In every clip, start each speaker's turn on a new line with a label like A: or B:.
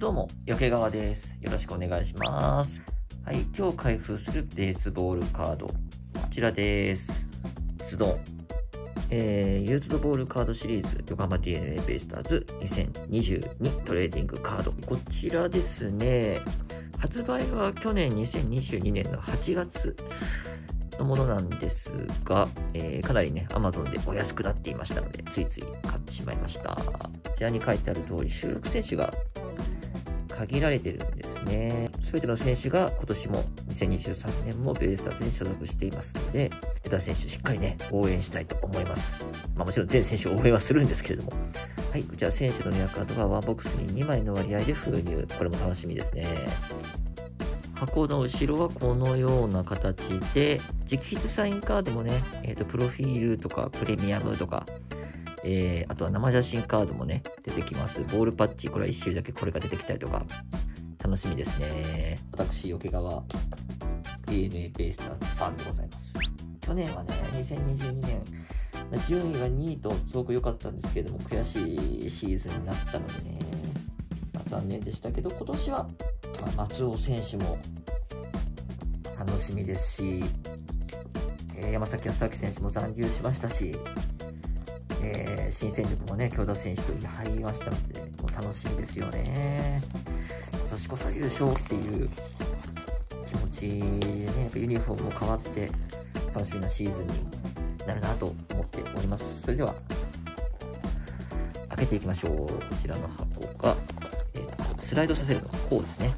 A: どうも、余川です。よろしくお願いします。はい、今日開封するベースボールカード、こちらです。ズドン。ユーズドボールカードシリーズ、横浜 DNA ベイスターズ2022トレーディングカード。こちらですね、発売は去年2022年の8月のものなんですが、かなりね、Amazon でお安くなっていましたので、ついつい買ってしまいました。こちらに書いてある通り、収録選手が限られてるんですね。すべての選手が今年も2023年もベイスターズに所属していますので、出た選手しっかりね、応援したいと思います。もちろん全選手を応援はするんですけれども。はい、こちら選手のレアカードがワンボックスに2枚の割合で封入。これも楽しみですね。箱の後ろはこのような形で、直筆サインカードもね、プロフィールとかプレミアムとか、あとは生写真カードもね、出てきます。ボールパッチ、これは1種類だけこれが出てきたりとか、楽しみですね。私、桶川 DNA ベイスターズファンでございます。去年はね、2022年、順位は2位とすごく良かったんですけれども、悔しいシーズンになったのでね、残念でしたけど、今年は、松尾選手も楽しみですし、山崎康明選手も残留しましたし、新戦力もね、京田選手と入りましたので、もう楽しみですよね。今年こそ優勝っていう気持ちでね、やっぱユニフォームも変わって楽しみなシーズンになるなと思っております。それでは、開けていきましょう。こちらの箱が、スライドさせるのこうですね。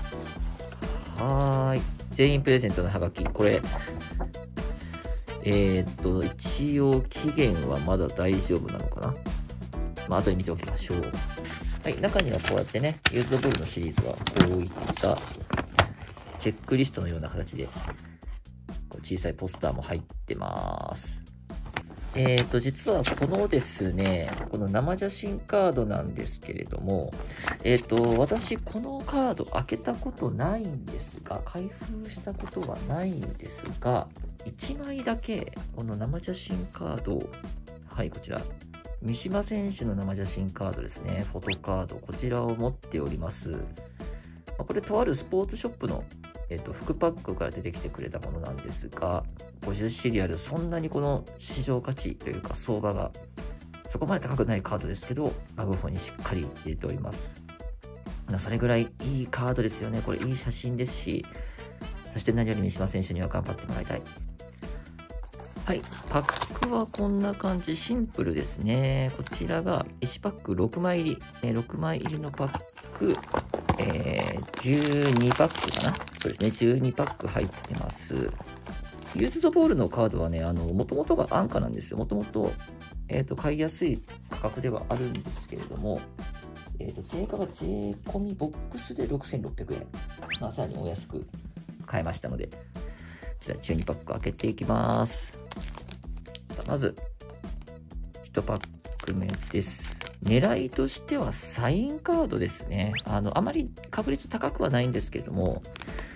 A: はーい。全員プレゼントのハガキ。これ、一応期限はまだ大丈夫なのかな。後で見ておきましょう。はい、中にはこうやってね、ユーズドボールのシリーズはこういったチェックリストのような形で、小さいポスターも入ってます。実はこのですね、この生写真カードなんですけれども、私このカード開けたことないんですが、開封したことはないんですが、1枚だけこの生写真カード、はい、こちら、三島選手の生写真カードですね、フォトカード、こちらを持っております。これとあるスポーツショップの副パックから出てきてくれたものなんですが、50シリアル、そんなにこの市場価値というか相場がそこまで高くないカードですけど、マグホにしっかり入れております。それぐらいいいカードですよね。これいい写真ですし、そして何より三島選手には頑張ってもらいたい。はい、パックはこんな感じ、シンプルですね。こちらが1パック6枚入り、6枚入りのパック、12パックかな。そうですね、12パック入ってます。ユーズドボールのカードはね、もともとが安価なんですよ。もともと、買いやすい価格ではあるんですけれども、定価が税込みボックスで6600円。さらにお安く買えましたので、じゃあ12パック開けていきます。さあ、まず、1パック目です。狙いとしてはサインカードですね。あまり確率高くはないんですけれども、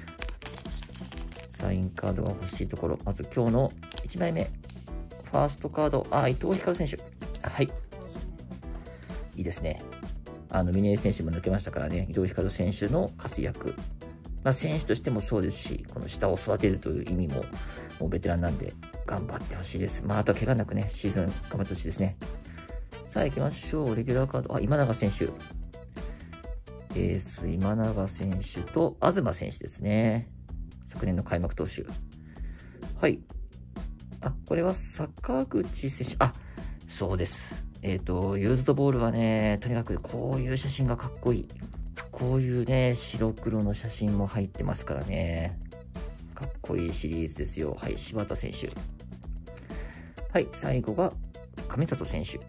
A: サインカードが欲しいところ。まず今日の1枚目。ファーストカード。伊藤光選手。はい。いいですね。峰井選手も抜けましたからね、伊藤光選手の活躍。選手としてもそうですし、この下を育てるという意味も、もうベテランなんで頑張ってほしいです。あとは怪我なくね、シーズン頑張ってほしいですね。さあ行きましょう。レギュラーカード。今永選手。エース、今永選手と東選手ですね。昨年の開幕投手。はい。これは坂口選手。そうです。ユーズドボールはね、とにかくこういう写真がかっこいい。こういうね、白黒の写真も入ってますからね。かっこいいシリーズですよ。はい、柴田選手。はい、最後が亀里選手。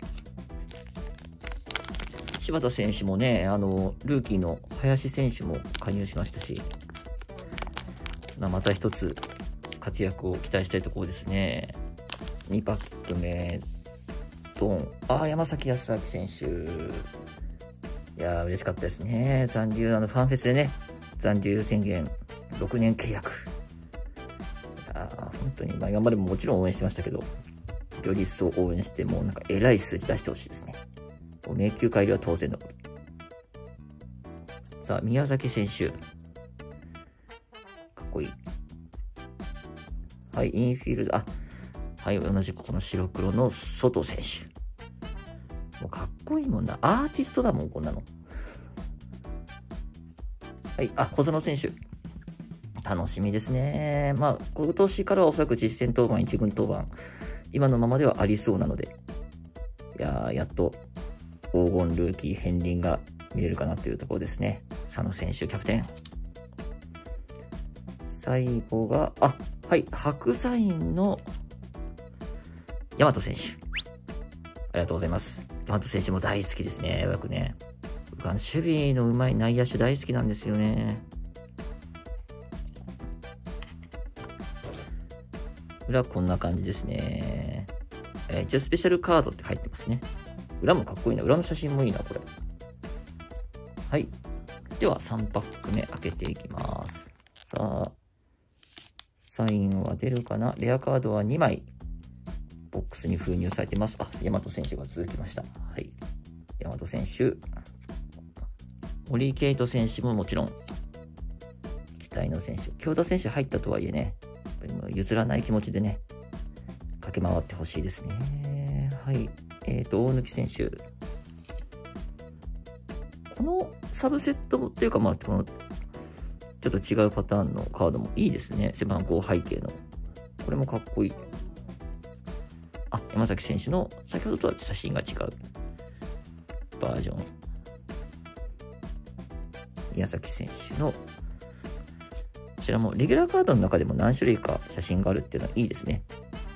A: 柴田選手もね、ルーキーの林選手も加入しましたし、また一つ活躍を期待したいところですね。2パック目、ドン。山崎康明選手。いやー、嬉しかったですね。残留、ファンフェスでね、残留宣言、6年契約。本当に、今までももちろん応援してましたけど、より一層応援して、もう偉い数字出してほしいですね。迷宮入りは当然のこと。 さあ、宮崎選手。かっこいい。はい、インフィールド。あ、はい、同じくこの白黒の外選手。もうかっこいいもんな。アーティストだもん、こんなの。はい、あ、小園選手。楽しみですね。まあ、今年からはおそらく実戦登板、1軍登板、今のままではありそうなので、いやー、やっと黄金ルーキー片鱗が見えるかなというところですね。佐野選手、キャプテン。最後が、あ、はい、白サインの大和選手。ありがとうございます。大和選手も大好きですね、僕ね。守備のうまい内野手大好きなんですよね。裏こんな感じですね。一応スペシャルカードって入ってますね。裏もかっこいいな。裏の写真もいいな、これ。はい。では、3パック目開けていきます。さあ、サインは出るかな？レアカードは2枚、ボックスに封入されてます。あ、大和選手が続きました。はい。大和選手。森圭斗選手ももちろん、期待の選手。京田選手入ったとはいえね、譲らない気持ちでね、駆け回ってほしいですね。はい。大貫選手。このサブセットっていうか、まあ、この、ちょっと違うパターンのカードもいいですね。背番号背景の。これもかっこいい。あ、山崎選手の、先ほどとは写真が違うバージョン。宮崎選手の、こちらもレギュラーカードの中でも何種類か写真があるっていうのはいいですね。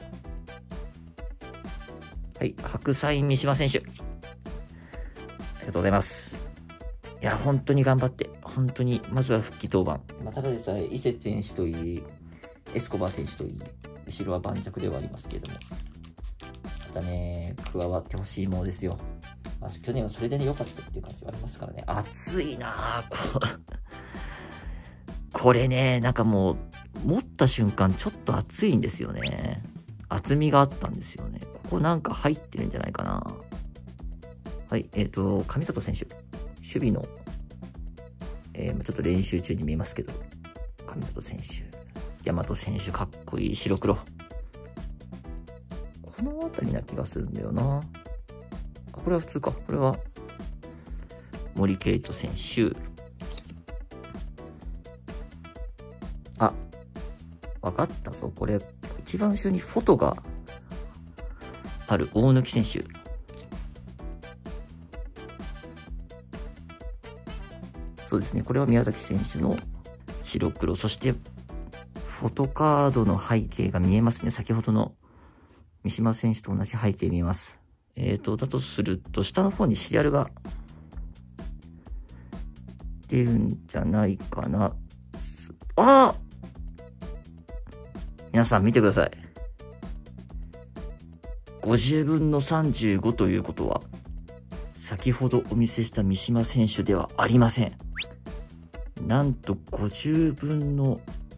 A: はい、白サイン三島選手。ありがとうございます。いや、本当に頑張って、本当に、まずは復帰登板。ただでさえ、伊勢選手といい、エスコバー選手といい、後ろは盤石ではありますけれども、またね、加わってほしいものですよ。まあ、去年はそれでね、良かったっていう感じはありますからね。熱いなぁ。これね、なんかもう、持った瞬間、ちょっと熱いんですよね。厚みがあったんですよね。ここなんか入ってるんじゃないかな。はい、上里選手。守備の、ちょっと練習中に見えますけど、上里選手。大和選手、かっこいい白黒。この辺りな気がするんだよな。これは普通か。これは、森圭斗選手。あ、わかったぞ。これ、一番後ろにフォトがある大貫選手。そうですね。これは宮崎選手の白黒。そして、フォトカードの背景が見えますね。先ほどの三島選手と同じ背景見えます。だとすると、下の方にシリアルが出るんじゃないかな。ああ！皆さん見てください。50分の35ということは、先ほどお見せした三島選手ではありません。なんと50分の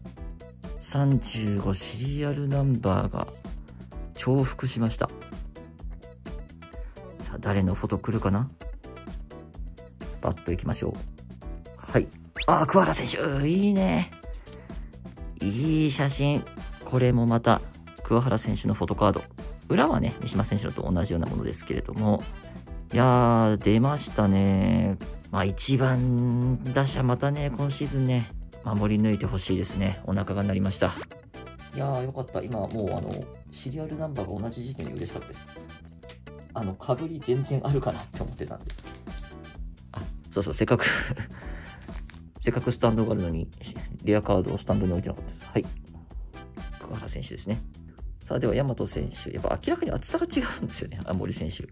A: 35シリアルナンバーが重複しました。さあ、誰のフォト来るかな？バッと行きましょう。はい。あ、桑原選手、いいね。いい写真。これもまた、桑原選手のフォトカード。裏はね、三島選手のと同じようなものですけれども。いやー、出ましたね。まあ、1番打者、またね、今シーズンね、守り抜いてほしいですね。お腹が鳴りました。いやー、よかった。今、もう、シリアルナンバーが同じ時点で嬉しかったです。かぶり全然あるかなって思ってたんで。あ、そうそう、せっかくスタンドがあるのに、レアカードをスタンドに置いてなかったです。はい。桑原選手ですね。さあ、では、大和選手。やっぱ明らかに厚さが違うんですよね、森選手。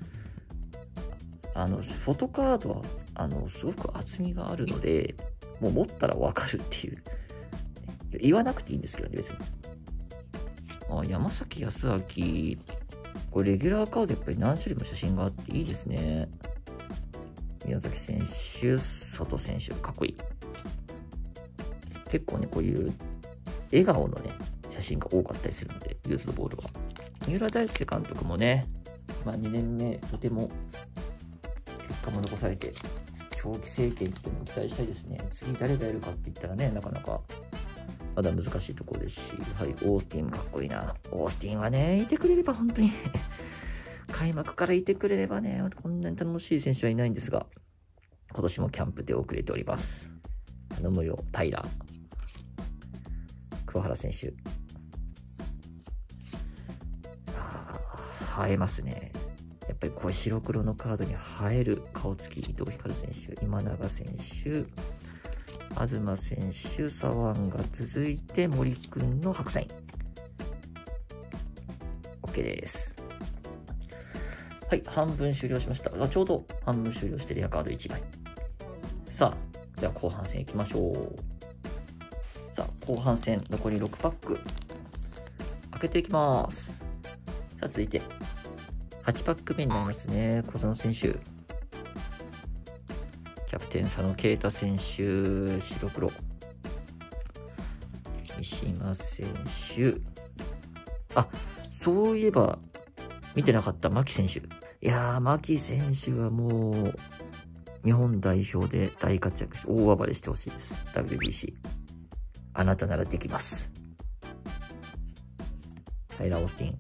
A: フォトカードは、すごく厚みがあるので、もう持ったらわかるっていう。言わなくていいんですけどね、別に。あ、山崎康明。これ、レギュラーカードやっぱり何種類も写真があっていいですね。宮崎選手、外選手、かっこいい。結構ね、こういう笑顔のね、写真が多かったりするので、ユーズドボールは。三浦大輔監督もね、2年目、とても結果も残されて、 長期政権っていうのも期待したいですね。次誰がやるかって言ったらね、なかなかまだ難しいところですし、はい、オースティンかっこいいな。オースティンはね、いてくれれば本当に開幕からいてくれればね、こんなに楽しい選手はいないんですが、今年もキャンプで遅れております。頼むよ、タイラー。桑原選手。映えますね。やっぱりこう白黒のカードに映える顔つき、伊藤光選手、今永選手、東選手、左腕が続いて森くんの白サイン。OK です。はい、半分終了しました。ちょうど半分終了してレアカード1枚。さあ、では後半戦いきましょう。さあ、後半戦残り6パック開けていきます。さあ、続いて8パック目になりますね。小園選手、キャプテン佐野啓太選手、白黒、三島選手、あ、そういえば見てなかった牧選手。いやー、牧選手はもう日本代表で大活躍して大暴れしてほしいです。 WBC あなたならできます。タイラー・オースティン、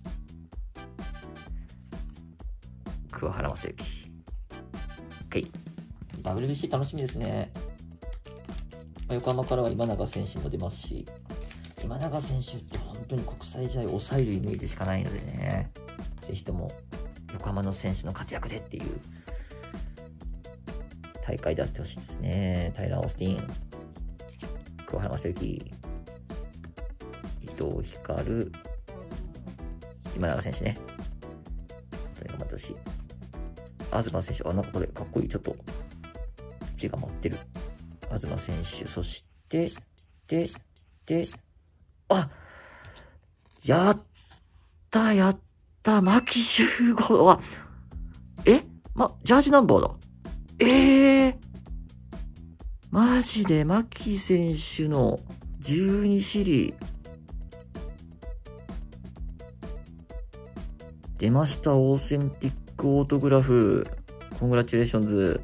A: 桑原正幸。 OK、 WBC 楽しみですね。横浜からは今永選手も出ますし、今永選手って本当に国際試合を抑えるイメージしかないのでね、ぜひとも横浜の選手の活躍でっていう大会であってほしいですね。タイラー・オースティン、桑原正幸、伊藤光、今永選手ね。本当に頑張ってほしい。東選手、なんかこれかっこいい。ちょっと土が舞ってる。東選手、そして、やった、牧秀悟は、ジャージナンバーだ。マジで牧選手の12シリ出ました。オーセンティックオートグラフ。コングラチュレーションズ。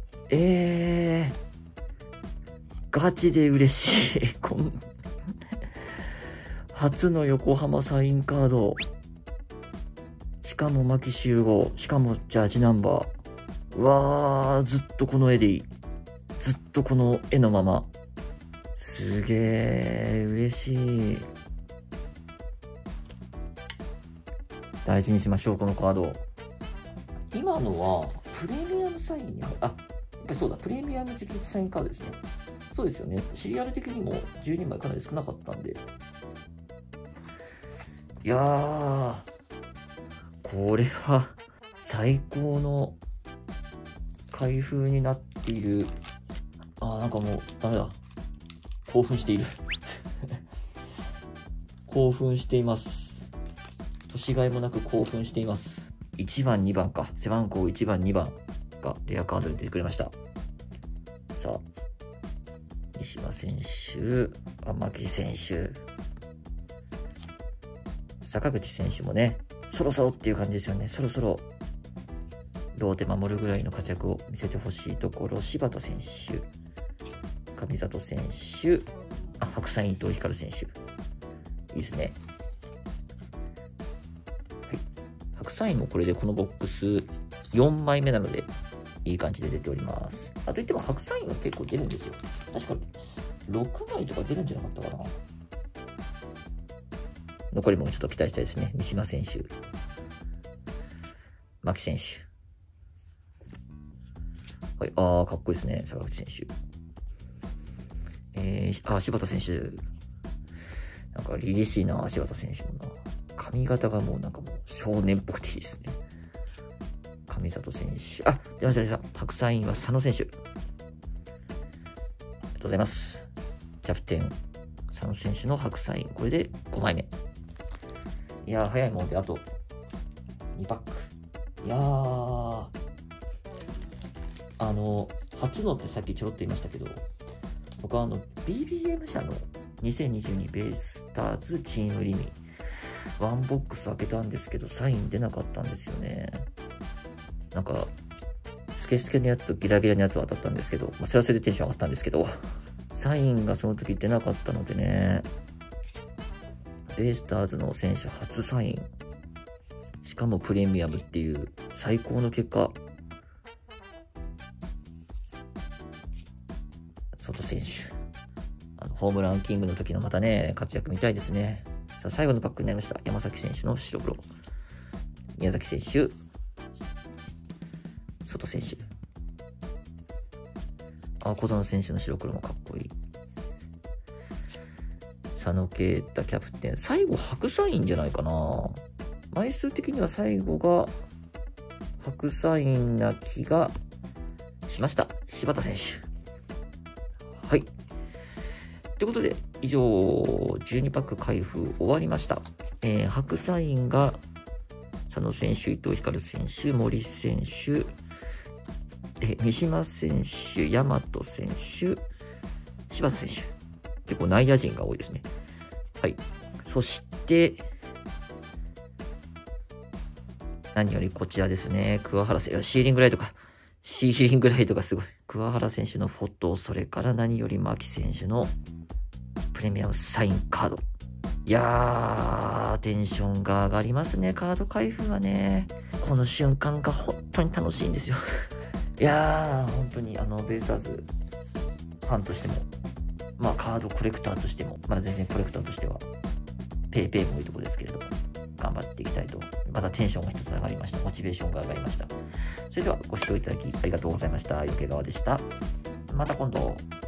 A: ガチで嬉しい。初の横浜サインカード。しかも牧秀悟。しかもジャージナンバー。うわー、ずっとこの絵でいい。ずっとこの絵のまま。すげー、嬉しい。大事にしましょう、このカード。今のは、プレミアムサインに、やっぱりそうだ、プレミアム直筆サインカードですね。そうですよね。シリアル的にも12枚かなり少なかったんで。いやー、これは最高の開封になっている。なんかもうダメだ。興奮している。興奮しています。年がいもなく興奮しています。1番、2番か。背番号1番、2番がレアカードで出てくれました。さあ、西島選手、牧選手、坂口選手もね、そろそろっていう感じですよね。そろそろローテ守るぐらいの活躍を見せてほしいところ。柴田選手、上里選手、白山伊藤光選手、いいですね。はい、白山もこれでこのボックス4枚目なのでいい感じで出ております。といっても白山は結構出るんですよ。確か6枚とか出るんじゃなかったかな。残りもちょっと期待したいですね。三島選手、牧選手、はい、かっこいいですね。坂口選手、柴田選手、なんか凛々しいな。柴田選手もな、髪型がもうなんかもう少年っぽくていいですね。上里選手、出ました。白山は佐野選手、ありがとうございます。キャプテン佐野選手の白山、これで5枚目。いやー、早いもんであと2パック。いやー、初のってさっきちょろっと言いましたけど、僕はBBM 社の2022ベイスターズチームリミワンボックス開けたんですけど、サイン出なかったんですよね。なんか透ケスケのやつとギラギラのやつは当たったんですけど、それはそれでテンション上がったんですけど、サインがその時出なかったのでね、ベイスターズの選手初サイン。しかもプレミアムっていう最高の結果。ソト選手。ホームランキングの時のまたね、活躍見たいですね。さあ、最後のパックになりました。山崎選手の白黒。宮崎選手。ソト選手。小園選手の白黒もかっこいい。佐野啓太キャプテン。最後、白サインじゃないかな。枚数的には最後が白サインな気がしました。柴田選手。はい。ということで、以上、12パック開封終わりました。白サインが佐野選手、伊藤光選手、森選手、三島選手、大和選手、柴田選手。結構内野陣が多いですね。はい。そして、何よりこちらですね。桑原選手、シーリングライトか。シーリングライトがすごい。桑原選手のフォト、それから何より牧選手のプレミアムサインカード。いやー、テンションが上がりますね。カード開封はね。この瞬間が本当に楽しいんですよ。いやー、本当にベイスターズファンとしても、カードコレクターとしても、まだ全然コレクターとしては、ペイペイもいいところですけれども、頑張っていきたいと。またテンションが一つ上がりました。モチベーションが上がりました。それではご視聴いただきありがとうございました。余計川でした。また今度。